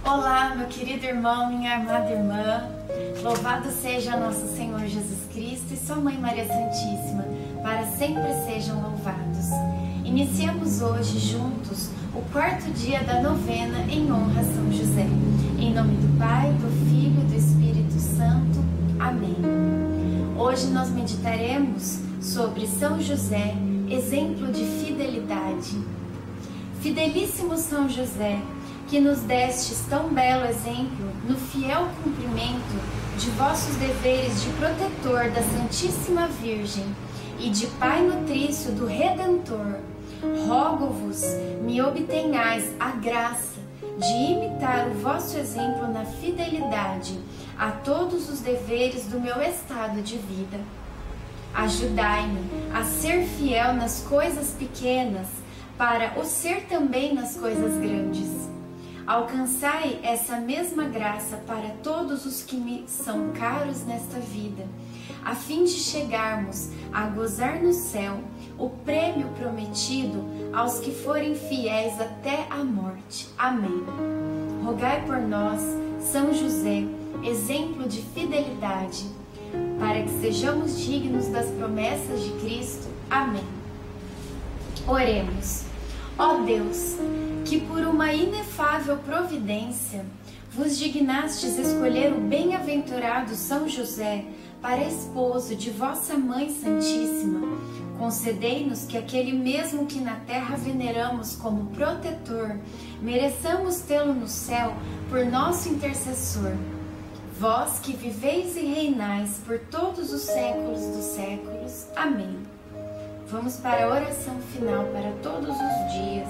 Olá, meu querido irmão, minha amada irmã. Louvado seja nosso Senhor Jesus Cristo e sua Mãe Maria Santíssima, para sempre sejam louvados. Iniciamos hoje juntos o quarto dia da novena em honra a São José. Em nome do Pai, do Filho e do Espírito Santo. Amém. Hoje nós meditaremos sobre São José, exemplo de fidelidade. Fidelíssimo São José, que nos destes tão belo exemplo no fiel cumprimento de vossos deveres de protetor da Santíssima Virgem e de Pai nutrício do Redentor, rogo-vos me obtenhais a graça de imitar o vosso exemplo na fidelidade a todos os deveres do meu estado de vida. Ajudai-me a ser fiel nas coisas pequenas, para o ser também nas coisas grandes. Alcançai essa mesma graça para todos os que me são caros nesta vida, a fim de chegarmos a gozar no céu o prêmio prometido aos que forem fiéis até a morte. Amém. Rogai por nós, São José, exemplo de fidelidade, para que sejamos dignos das promessas de Cristo. Amém. Oremos. Ó Deus, que por uma inefável providência vos dignastes escolher o bem-aventurado São José para esposo de vossa Mãe Santíssima, concedei-nos que aquele mesmo que na terra veneramos como protetor, mereçamos tê-lo no céu por nosso intercessor. Vós que viveis e reinais por todos os séculos dos séculos. Amém. Vamos para a oração final para todos os dias.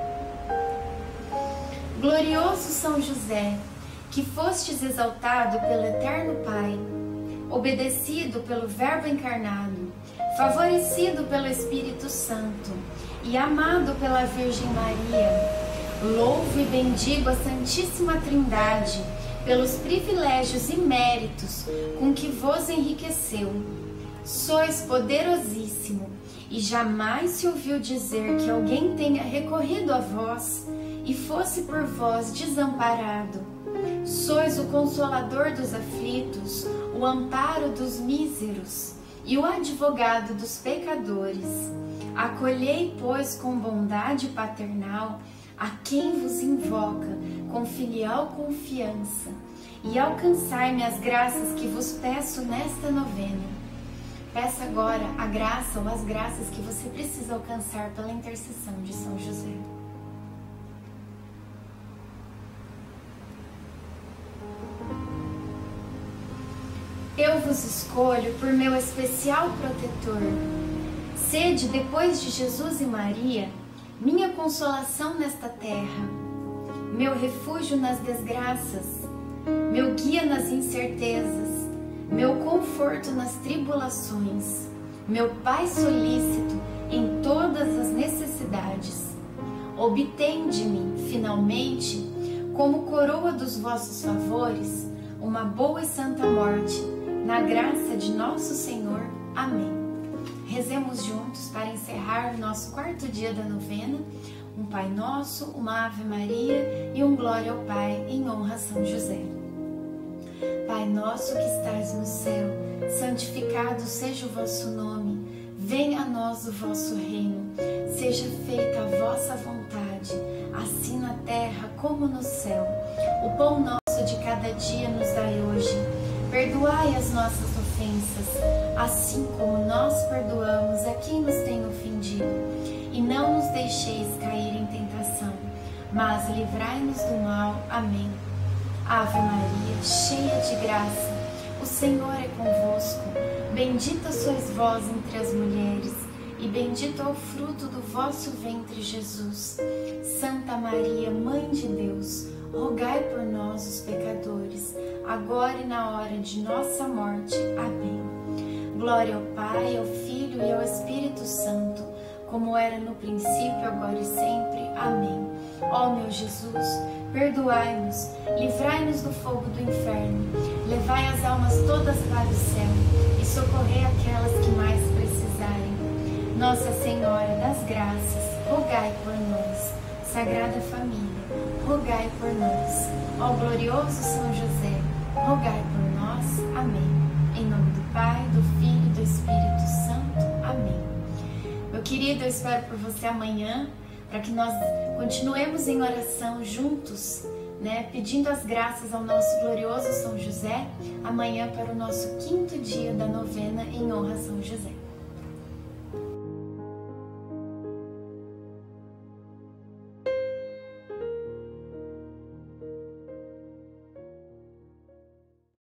Glorioso São José, que fostes exaltado pelo Eterno Pai, obedecido pelo Verbo encarnado, favorecido pelo Espírito Santo e amado pela Virgem Maria, louvo e bendigo a Santíssima Trindade pelos privilégios e méritos com que vos enriqueceu. Sois poderosíssimo, e jamais se ouviu dizer que alguém tenha recorrido a vós e fosse por vós desamparado. Sois o consolador dos aflitos, o amparo dos míseros e o advogado dos pecadores. Acolhei, pois, com bondade paternal a quem vos invoca com filial confiança, e alcançai-me as graças que vos peço nesta novena. Peça agora a graça ou as graças que você precisa alcançar pela intercessão de São José. Eu vos escolho por meu especial protetor. Sede, depois de Jesus e Maria, minha consolação nesta terra, meu refúgio nas desgraças, meu guia nas incertezas, meu conforto nas tribulações, meu Pai solícito em todas as necessidades. Obtende-me, finalmente, como coroa dos vossos favores, uma boa e santa morte, na graça de nosso Senhor. Amém. Rezemos juntos para encerrar o nosso quarto dia da novena, um Pai Nosso, uma Ave Maria e um Glória ao Pai em honra a São José. Pai nosso que estais no céu, santificado seja o vosso nome. Venha a nós o vosso reino. Seja feita a vossa vontade, assim na terra como no céu. O pão nosso de cada dia nos dai hoje. Perdoai as nossas ofensas, assim como nós perdoamos a quem nos tem ofendido. E não nos deixeis cair em tentação, mas livrai-nos do mal. Amém. Ave Maria, cheia de graça, o Senhor é convosco. Bendita sois vós entre as mulheres, e bendito é o fruto do vosso ventre, Jesus. Santa Maria, Mãe de Deus, rogai por nós, os pecadores, agora e na hora de nossa morte. Amém. Glória ao Pai, ao Filho e ao Espírito Santo, como era no princípio, agora e sempre. Amém. Ó meu Jesus, perdoai-nos, livrai-nos do fogo do inferno, levai as almas todas para o céu e socorrei aquelas que mais precisarem. Nossa Senhora das Graças, rogai por nós. Sagrada Família, rogai por nós. Ó glorioso São José, rogai por nós. Amém. Em nome do Pai, do Filho e do Espírito Santo. Amém. Meu querido, eu espero por você amanhã, para que nós continuemos em oração juntos, pedindo as graças ao nosso glorioso São José, amanhã para o nosso 5º dia da novena em honra a São José.